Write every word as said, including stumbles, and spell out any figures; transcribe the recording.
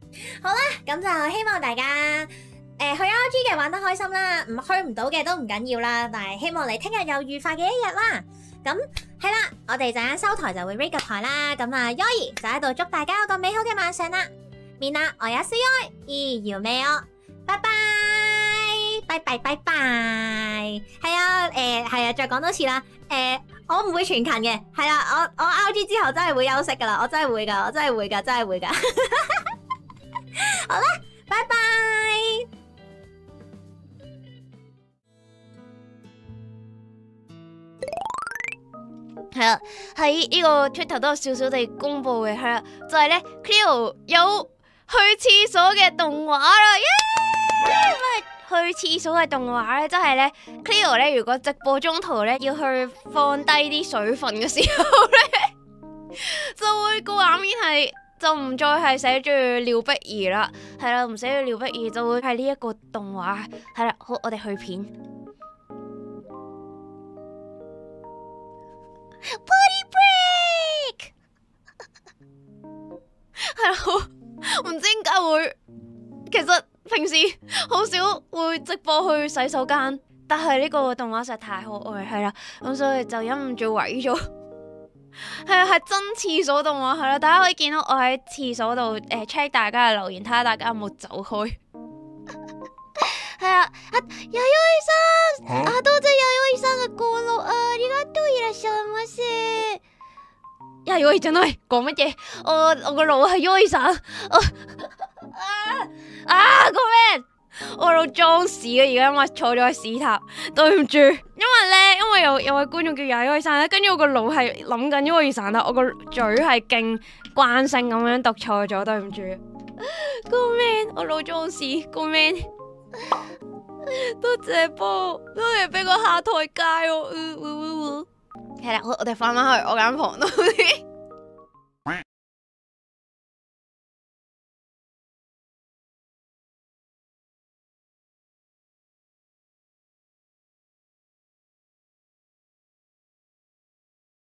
好啦，咁就希望大家誒、呃、去 R G 嘅玩得開心啦，唔去唔到嘅都唔緊要啦，但係希望你聽日有愉快嘅一日啦。咁係啦，我哋陣間收台就會 rate 個台啦。咁啊 Yoi 就喺度祝大家有個美好嘅晚上啦。みんなおやすみいい夢を，拜拜拜拜拜拜。係啊，誒係啊，再講多次啦。誒、呃，我唔會全勤嘅，係啦，我我 R G 之後真係會休息噶啦，我真係會噶，我真係會噶，真係會噶。好啦，拜拜。 係啦，喺呢個 Twitter 都有少少地公布嘅，係啦，就係咧 Cleo 有去廁所嘅動畫啦，耶！去廁所嘅動畫咧，即係咧 Cleo 咧，如果直播中途咧要去放低啲水分嘅時候咧，就會個畫面係就唔再係寫住廖碧兒啦，係啦，唔寫住廖碧兒就會係呢一個動畫，係啦，好，我哋去片。Party break 係啦，唔知點解會，其實平時好少會直播去洗手間，但係呢個動畫實在太可愛，係啦，咁所以就忍唔住毀咗。係啊，係真廁所動畫，係啦，大家可以見到我喺廁所度誒 check 大家嘅留言，睇下大家有冇走開。係啊，啊弥生さん、啊多謝弥生さん嘅過路啊，ありがとういらっしゃいませ。弥生じゃない，講乜嘢？我我個腦係弥生，啊啊個咩？我個腦裝屎啊！而家因為坐咗喺屎塔，對唔住。因為咧，因為有有位觀眾叫弥生咧，跟住我個腦係諗緊弥生啦，我個嘴係勁慣性咁樣讀錯咗，對唔住。個咩？我腦裝屎，個咩？多謝波，多謝俾個下台階我。係啦，我我哋翻返去我間房度。